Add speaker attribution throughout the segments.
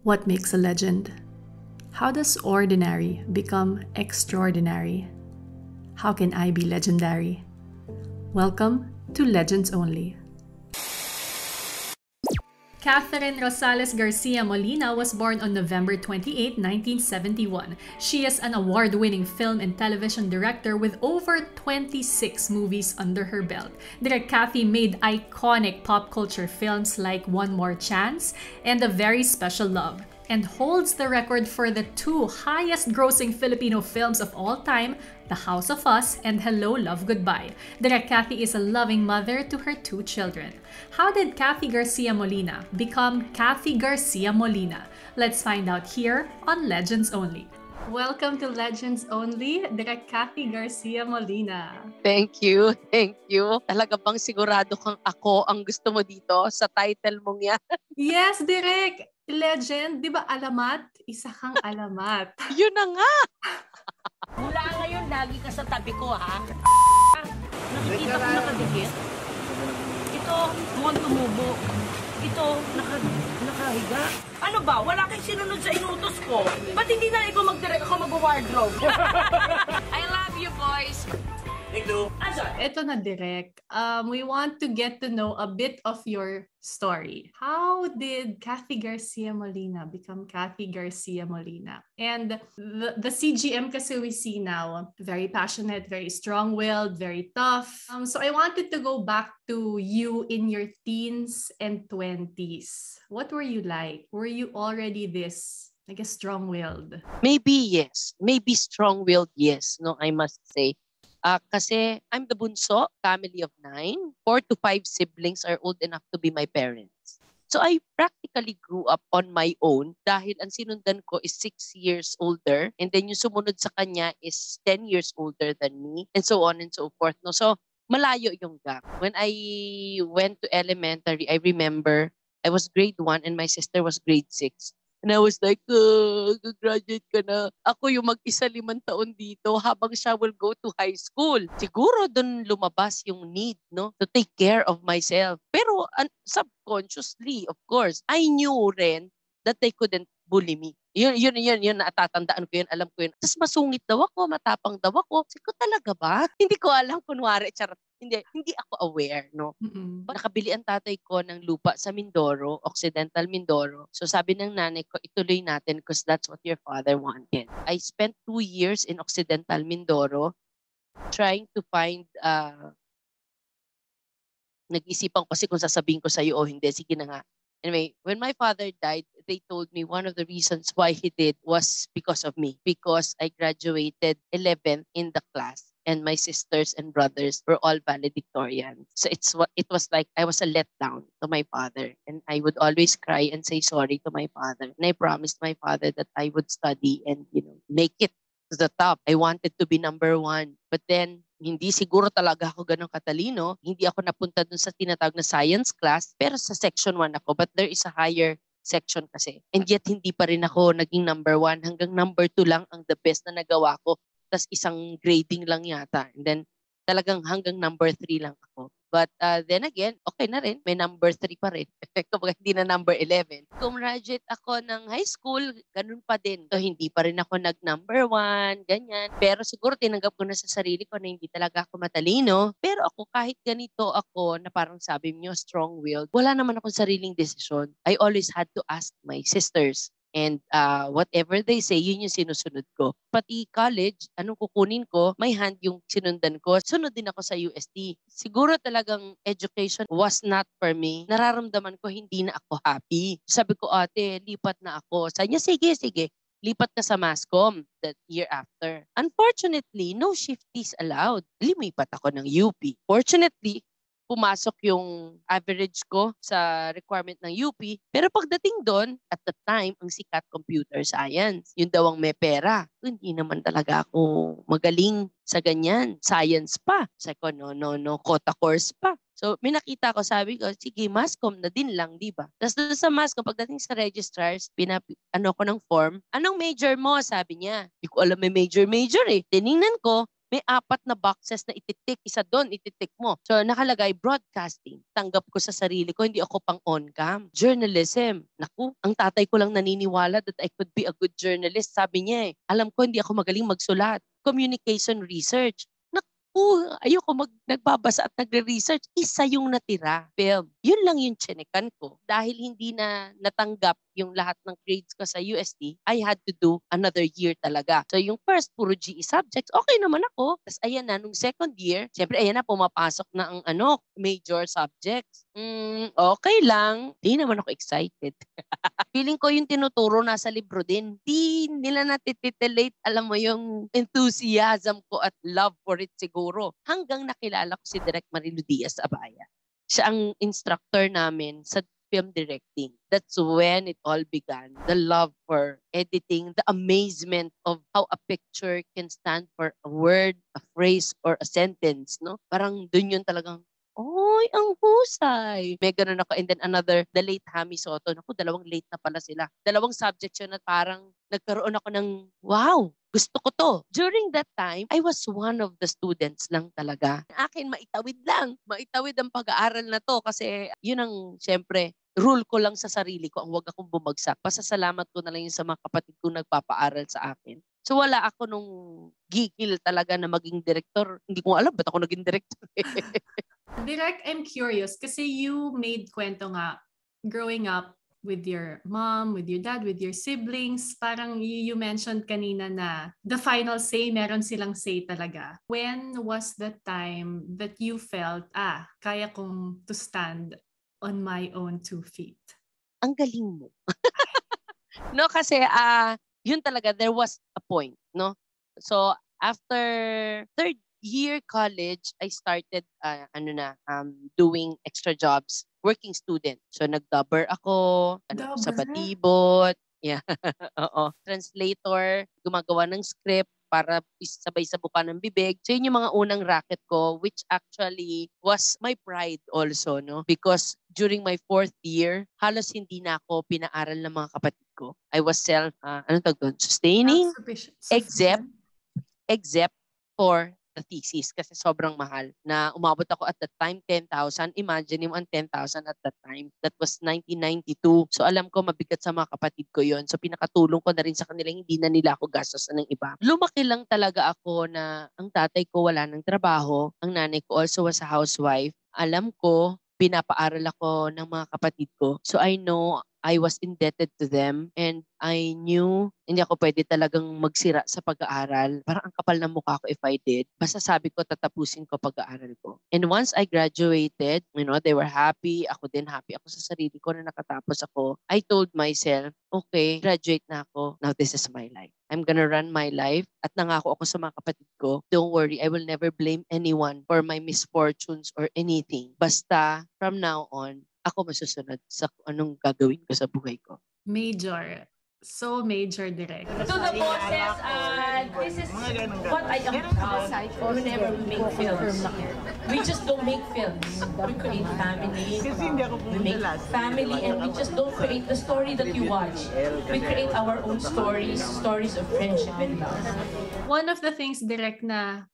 Speaker 1: What makes a legend? How does ordinary become extraordinary? How can I be legendary? Welcome to Legends Only. Catherine Rosales Garcia Molina was born on November 28, 1971. She is an award-winning film and television director with over 26 movies under her belt. Direk Cathy made iconic pop culture films like One More Chance and A Very Special Love, and holds the record for the two highest-grossing Filipino films of all time, The House of Us and Hello, Love, Goodbye. Direk Cathy is a loving mother to her two children. How did Cathy Garcia Molina become Cathy Garcia Molina? Let's find out here on Legends Only. Welcome to Legends Only, Direk Cathy Garcia Molina.
Speaker 2: Thank you, thank you. Talaga bang sigurado kang ako ang gusto mo dito sa title mong yan?
Speaker 1: Yes, Direk! Legend, di ba alamat? Isa kang alamat.
Speaker 2: Yun na nga!
Speaker 3: Mula ngayon, lagi ka sa tabi ko, ha? Nakikita ko nakadikit. Ito, mukhang tumubo. Ito, nakahiga. Ano ba? Wala kang sinunod sa inutos ko. Ba't hindi na ikaw mag-direct ako mag-wardrobe? I love you, boys!
Speaker 1: Ito na, Direk. We want to get to know a bit of your story. How did Cathy Garcia Molina become Cathy Garcia Molina? And the CGM kasi we see now, very passionate, very strong-willed, very tough. So I wanted to go back to you in your teens and 20s. What were you like? Were you already this, like, a strong-willed?
Speaker 2: Maybe yes. Maybe strong-willed, yes. No, I must say. Kasi I'm the bunso, family of 9. 4 to 5 siblings are old enough to be my parents. So I practically grew up on my own dahil ang sinundan ko is 6 years older and then yung sumunod sa kanya is 10 years older than me and so on and so forth. No? So malayo yung gap. When I went to elementary, I remember I was grade 1 and my sister was grade 6. And I was like, graduate ka na. Ako yung mag-isa 5 taon dito habang siya will go to high school. Siguro doon lumabas yung need, no, to take care of myself. Pero subconsciously, of course, I knew rin that they couldn't bully me. Yun, natatandaan ko yun, alam ko yun. Tapos masungit daw ako, matapang daw ako. Sabi ko, talaga ba? Hindi ko alam, kunwari, charot. Hindi ako aware, no? Nakabili ang tatay ko ng lupa sa Mindoro, Occidental Mindoro. So sabi ng nanay ko, ituloy natin because that's what your father wanted. I spent 2 years in Occidental Mindoro trying to find, nag-isipan ko kasi kung sasabihin ko sa'yo o hindi, sige na nga. Anyway, when my father died, they told me one of the reasons why he did was because of me. Because I graduated 11th in the class and my sisters and brothers were all valedictorians. So it was like I was a letdown to my father. And I would always cry and say sorry to my father. And I promised my father that I would study and, make it to the top. I wanted to be number 1. But then, hindi siguro talaga ako ganun katalino. Hindi ako napunta dun sa tinatawag na science class, pero sa section 1 ako. But there is a higher section kasi. And yet, hindi pa rin ako naging number 1. Hanggang number 2 lang ang the best na nagawa ko. Tas isang grading lang yata. And then, talagang hanggang number 3 lang ako. But then again, okay na rin. May number 3 pa rin. Kapag hindi na number 11. Kung graduate ako ng high school, ganun pa din. So, hindi pa rin ako nag-number 1, ganyan. Pero siguro tinanggap ko na sa sarili ko na hindi talaga ako matalino. Pero ako, kahit ganito ako, na parang sabi niyo, strong-willed, wala naman akong sariling desisyon. I always had to ask my sisters. And whatever they say, yun yung sinusunod ko. Pati college, anong kukunin ko, may hand yung sinundan ko. Sunod din ako sa UST. Siguro talagang education was not for me. Nararamdaman ko hindi na ako happy. Sabi ko, ate, lipat na ako. Sabi niya, sige. Lipat ka sa Mascom that year after. Unfortunately, no shifties allowed. Lumipat ako ng UP. Fortunately, pumasok yung average ko sa requirement ng UP. Pero pagdating doon, at the time, ang sikat computer science. Yun daw ang may pera. Hindi naman talaga ako magaling sa ganyan. Science pa. Sabi ko, no, quota course pa. So, may nakita ko, sabi ko, sige, Mascom na din lang, di ba? Tapos doon sa Mascom, pagdating sa registrars, ko ng form, anong major mo? Sabi niya. Hindi ko alam may major eh. Tiningnan ko, may 4 na boxes na ititik. Isa doon, ititik mo. So, nakalagay broadcasting. Tanggap ko sa sarili ko, hindi ako pang on-cam. Journalism. Naku, ang tatay ko lang naniniwala that I could be a good journalist. Sabi niya alam ko hindi ako magaling magsulat. Communication research. Ayoko nagbabasa at nagre-research. Isa yung natira, film. Yun lang yung chinekan ko. Dahil hindi na natanggap yung lahat ng grades ko sa UST, I had to do another year talaga. So yung first, puro GE subjects, okay naman ako. Tapos ayan na, nung second year, syempre ayan na, pumapasok na ang major subjects. Okay lang. Di naman ako excited. Feeling ko yung tinuturo nasa libro din. Di nila natititillate, alam mo yung enthusiasm ko at love for it siguro. Hanggang nakilala ko si Direk Marilu Diaz Abaya. Siya ang instructor namin sa film directing. That's when it all began. The love for editing, the amazement of how a picture can stand for a word, a phrase, or a sentence. No? Parang dun yun talagang, oy, ang husay. May ganun ako. And then another, the late Hami Soto. Naku, 2 late na pala sila. 2 subjects yun at parang nagkaroon ako ng, wow, gusto ko to. During that time, I was one of the students lang talaga. Akin, maitawid lang. Maitawid ang pag-aaral na to kasi yun ang, syempre, rule ko lang sa sarili ko ang wag akong bumagsak. Pasasalamat ko na lang yun sa mga kapatid kong nagpapaaral sa akin. So wala ako nung gigil talaga na maging director. Hindi ko alam ba't ako naging director.
Speaker 1: Direk, I'm curious kasi you made kwento nga growing up with your mom, with your dad, with your siblings. Parang you mentioned kanina na the final say, meron silang say talaga. When was the time that you felt, kaya kong to stand on my own 2 feet?
Speaker 2: Ang galing mo. No, kasi yun talaga, there was a point, no? So, after 3rd year college, I started doing extra jobs, working student. So, nag-dubber ako, sa Batibot, yeah, oo, translator, gumagawa ng script para sabay sa buka ng bibig. So, yun yung mga unang racket ko, which actually was my pride also, no? Because during my 4th year, halos hindi na ako pinaaral ng mga kapatid ko. I was sustaining, except for the thesis kasi sobrang mahal na umabot ako at that time 10,000. Imagine mo ang 10,000 at that time. That was 1992. So alam ko mabigat sa mga kapatid ko yon. So pinakatulong ko na rin sa kanila, hindi na nila ako gastosan ng iba. Lumaki lang talaga ako na ang tatay ko wala ng trabaho. Ang nanay ko also was a housewife. Alam ko, pinapaaral ako ng mga kapatid ko. So I know I was indebted to them and I knew hindi ako pwede talagang magsira sa pag-aaral. Parang ang kapal ng mukha ko if I did. Basta sabi ko, tatapusin ko pag-aaral ko. And once I graduated, they were happy. Ako din happy ako sa sarili ko na nakatapos ako. I told myself, okay, graduate na ako. Now this is my life. I'm gonna run my life. At nangako ako sa mga kapatid ko, don't worry, I will never blame anyone for my misfortunes or anything. Basta, from now on, ako masusunod sa anong gagawin ko sa buhay ko.
Speaker 1: Major. So major, Direk.
Speaker 3: To the bosses, this is what I am proud whenever we make films. We just don't make films. We create family. We make family and we just don't create the story that you watch. We create our own stories of friendship and love.
Speaker 1: One of the things, Direk, na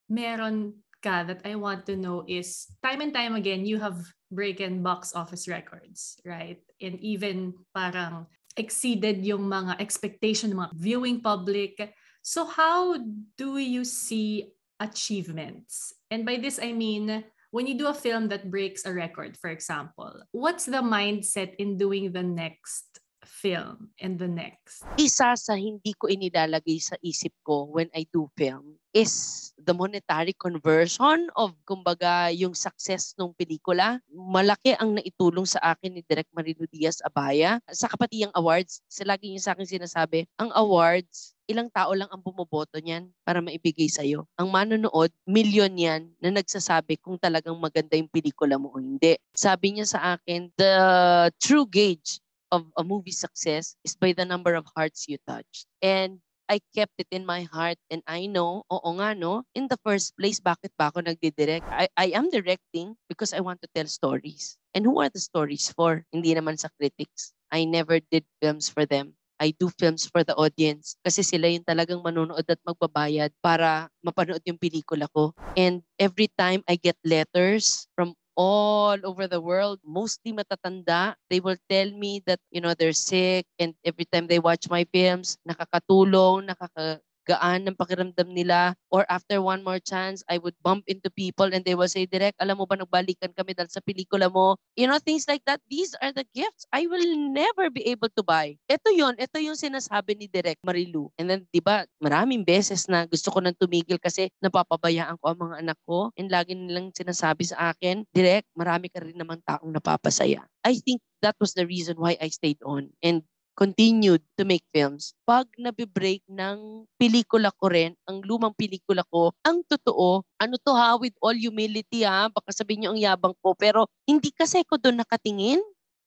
Speaker 1: meron ka that I want to know is time and time again, you have broken box office records, right? And even parang exceeded yung mga expectation ng mga viewing public. So how do you see achievements? And by this, I mean, when you do a film that breaks a record, for example, what's the mindset in doing the next film and the next?
Speaker 2: Isa sa hindi ko inilalagay sa isip ko when I do film is the monetary conversion of, kumbaga, yung success ng pelikula. Malaki ang naitulong sa akin ni Direk Marilu Diaz Abaya. Sa Kapatiyang Awards, lagi niya sa akin sinasabi, ang awards, ilang tao lang ang bumoboto niyan para maibigay sa'yo. Ang manonood, milyon yan na nagsasabi kung talagang maganda yung pelikula mo o hindi. Sabi niya sa akin, the true gauge of a movie success is by the number of hearts you touch. And I kept it in my heart and I know, oo nga no, in the first place, bakit ba ako nagdidirect? I am directing because I want to tell stories. And who are the stories for? Hindi naman sa critics. I never did films for them. I do films for the audience kasi sila yung talagang manonood at magbabayad para mapanood yung pelikula ko. And every time I get letters from all over the world, mostly matatanda, they will tell me that, they're sick, and every time they watch my films, nakakatulong, gaan ng pakiramdam nila, or after one more chance, I would bump into people and they will say, Direk, alam mo ba nagbalikan kami dahil sa pelikula mo? Things like that. These are the gifts I will never be able to buy. Ito yung sinasabi ni Direk Marilu. And then, di ba, maraming beses na gusto ko nang tumigil kasi napapabayaan ko ang mga anak ko, and lagi nilang sinasabi sa akin, Direk, marami ka rin namang taong napapasaya. I think that was the reason why I stayed on and continued to make films. Pag nabibreak ng pelikula ko rin, ang lumang pelikula ko, ang totoo, with all humility baka sabihin niyo ang yabang ko, pero hindi kasi ko doon nakatingin.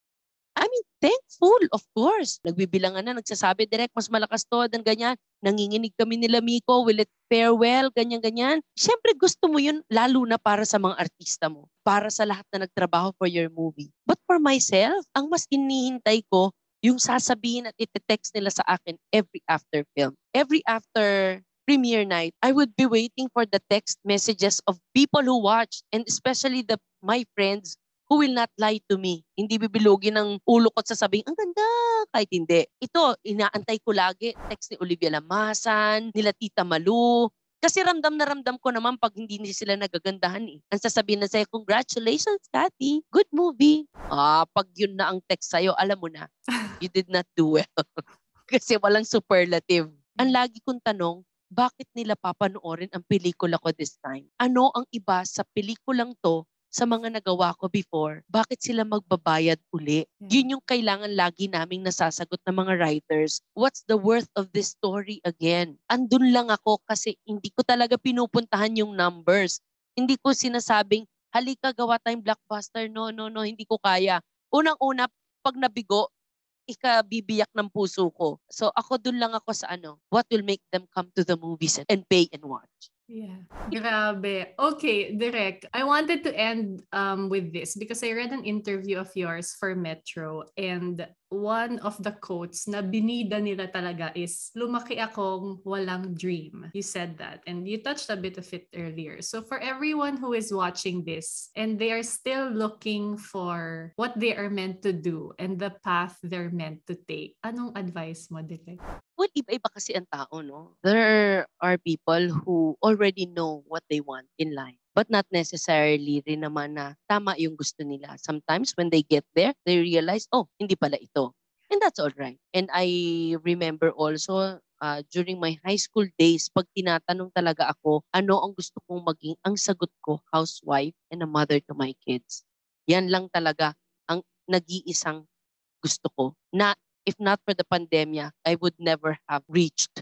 Speaker 2: I mean, thankful, of course. Nagbibilangan na, nagsasabi, Direk, mas malakas to, dan ganyan. Nanginginig kami nila, Miko, will it fare well, ganyan-ganyan. Siyempre, gusto mo yun, lalo na para sa mga artista mo, para sa lahat na nagtrabaho for your movie. But for myself, ang mas inihintay ko, yung sasabihin at iti-text nila sa akin every after film. Every after premiere night, I would be waiting for the text messages of people who watch, and especially my friends who will not lie to me. Hindi bibilugin ng ulo ko at sasabihin, ang ganda, kahit hindi. Ito, inaantay ko lagi. Text ni Olivia Lamasan, nila Tita Malu. Kasi ramdam na ramdam ko naman pag hindi sila nagagandahan eh. Ang sasabihin na sa'yo, congratulations, Cathy. Good movie. Pag yun na ang text sa'yo, alam mo na, you did not do well. Kasi walang superlative. Ang lagi kong tanong, bakit nila papanoorin ang pelikula ko this time? Ano ang iba sa pelikulang to sa mga nagawa ko before? Bakit sila magbabayad uli? Yun yung kailangan lagi naming nasasagot ng mga writers. What's the worth of this story again? Andun lang ako kasi hindi ko talaga pinupuntahan yung numbers. Hindi ko sinasabing, halika gawa tayong blockbuster. No, hindi ko kaya. Unang-una, pag nabigo, ikabibiyak ng puso ko. So ako dun lang ako sa what will make them come to the movies and pay and watch.
Speaker 1: Yeah. Grabe. Okay, Direk. I wanted to end with this because I read an interview of yours for Metro, and one of the quotes na binida nila talaga is, lumaki akong walang dream. You said that, and you touched a bit of it earlier. So for everyone who is watching this and they are still looking for what they are meant to do and the path they're meant to take, anong advice mo, Direk?
Speaker 2: Well, iba-iba kasi ang tao, no? There are people who already know what they want in life, but not necessarily rin naman na tama yung gusto nila. Sometimes when they get there, they realize, hindi pala ito. And that's all right. And I remember also during my high school days, pag tinatanong talaga ako, ano ang gusto kong maging, ang sagot ko, housewife and a mother to my kids. Yan lang talaga ang nag-iisang gusto ko. Na if not for the pandemia, I would never have reached.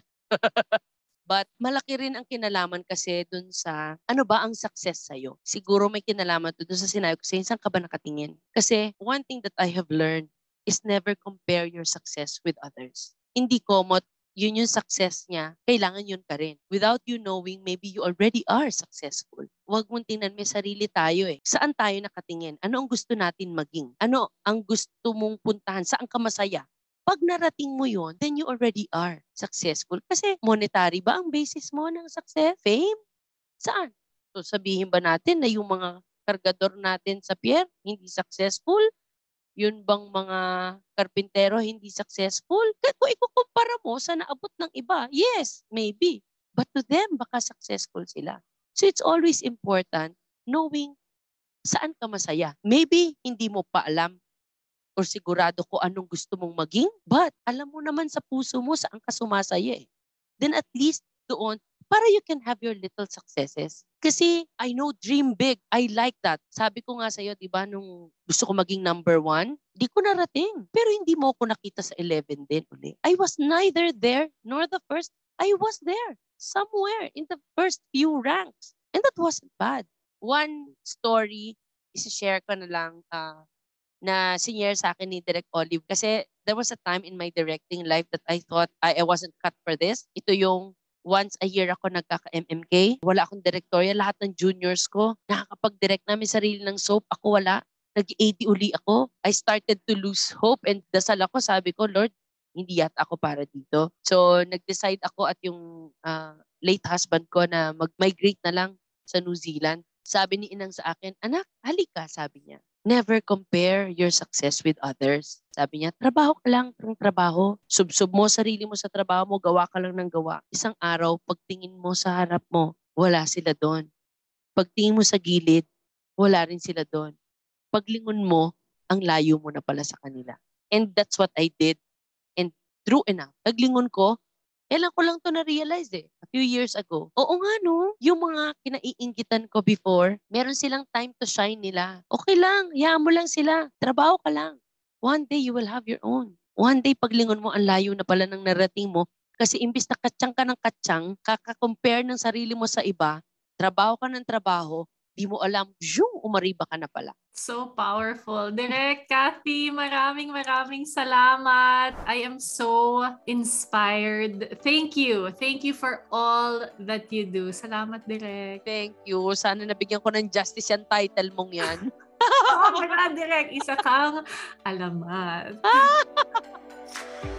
Speaker 2: But malaki rin ang kinalaman kasi dun sa, ano ba ang success sa'yo? Siguro may kinalaman dun sa sinabi ko sa'yo, saan ka ba nakatingin? Kasi one thing that I have learned is never compare your success with others. Hindi komot, yun yung success niya, kailangan yun ka rin. Without you knowing, maybe you already are successful. Huwag mong tingnan, may sarili tayo eh. Saan tayo nakatingin? Ano ang gusto natin maging? Ano ang gusto mong puntahan? Saan ka masaya? Pag narating mo yon, then you already are successful. Kasi monetary ba ang basis mo ng success? Fame? Saan? So sabihin ba natin na yung mga kargador natin sa pier, hindi successful? Yun bang mga karpintero hindi successful? Kung ikukumpara mo sa naabot ng iba, yes, maybe. But to them, baka successful sila. So it's always important knowing saan ka masaya. Maybe hindi mo pa alam or sigurado ko anong gusto mong maging, but alam mo naman sa puso mo saan ka sumasaya eh. Then at least doon, para you can have your little successes. Kasi I know dream big. I like that. Sabi ko nga sa'yo, di ba, nung gusto ko maging number 1, di ko narating. Pero hindi mo ko nakita sa 11 din uli. I was neither there nor the first. I was there. Somewhere in the first few ranks. And that wasn't bad. One story, isi-share ko na lang, na sinare sa akin ni Direk Olive. Kasi there was a time in my directing life that I thought I wasn't cut for this. Ito yung once a year ako nagkaka-MMK. Wala akong directorial. Lahat ng juniors ko, nakakapag-direct namin sarili ng soap. Ako wala. Nag-AD uli ako. I started to lose hope and dasal ako. Sabi ko, Lord, hindi yata ako para dito. So, nag-decide ako at yung late husband ko na mag-migrate na lang sa New Zealand. Sabi ni Inang sa akin, anak, halika, sabi niya. Never compare your success with others. Sabi niya, trabaho ka lang ng trabaho. Subsob mo sarili mo sa trabaho mo, gawa ka lang ng gawa. Isang araw, pagtingin mo sa harap mo, wala sila doon. Pagtingin mo sa gilid, wala rin sila doon. Paglingon mo, ang layo mo na pala sa kanila. And that's what I did. And true enough, paglingon ko, kailan ko lang to na-realize a few years ago. Oo nga no, yung mga kinaiinggitan ko before, meron silang time to shine nila. Okay lang, hayaan mo lang sila. Trabaho ka lang. One day you will have your own. One day paglingon mo, ang layo na pala ng narating mo. Kasi imbis na katsang ka ng katsang, kaka-compare ng sarili mo sa iba, trabaho ka ng trabaho, di mo alam, umariba ka na pala.
Speaker 1: So powerful. Direk, Kathy, maraming salamat. I am so inspired. Thank you. Thank you for all that you do. Salamat, Direk.
Speaker 2: Thank you. Sana nabigyan ko ng justice yan title mong yan.
Speaker 1: Oo, Direk. Isa kang alamat.